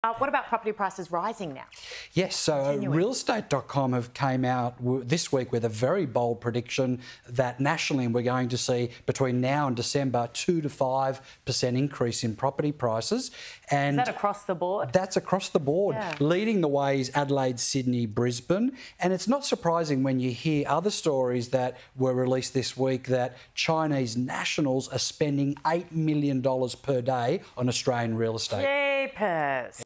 What about property prices rising now? Yes, so realestate.com have came out this week with a very bold prediction that nationally we're going to see between now and December 2 to 5% increase in property prices. And is that across the board? That's across the board. Yeah. Leading the way is Adelaide, Sydney, Brisbane. And it's not surprising when you hear other stories that were released this week that Chinese nationals are spending $8 million per day on Australian real estate. Jeepers.